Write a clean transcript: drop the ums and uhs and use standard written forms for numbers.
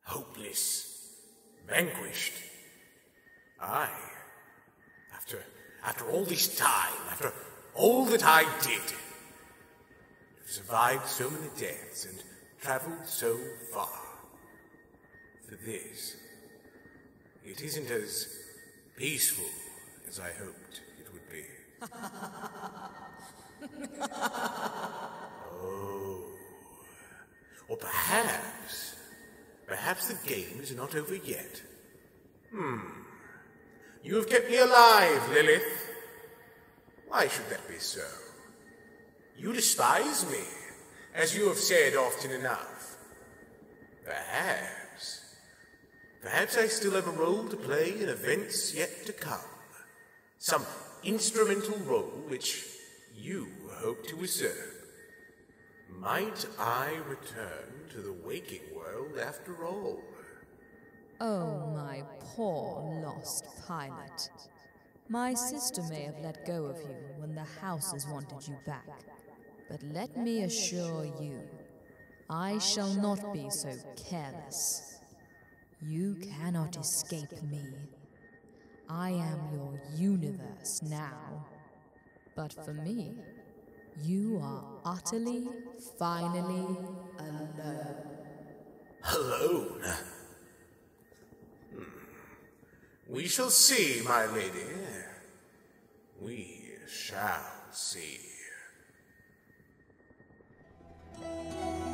hopeless, vanquished. I, after all this time, after all that I did, survived so many deaths and traveled so far. For this, it isn't as peaceful as I hoped it would be. Oh. Or perhaps the game is not over yet. You have kept me alive, Lilith. Why should that be so? You despise me, as you have said often enough. Perhaps I still have a role to play in events yet to come. Some instrumental role which you hope to usurp. Might I return to the waking world after all? Oh, my poor lost pilot. My sister may have let go of you when the houses wanted you back, but let me assure you, I shall not be so careless. You cannot escape me. I am your universe now. But for me, you are utterly, finally alone. Alone? We shall see, my lady. We shall see.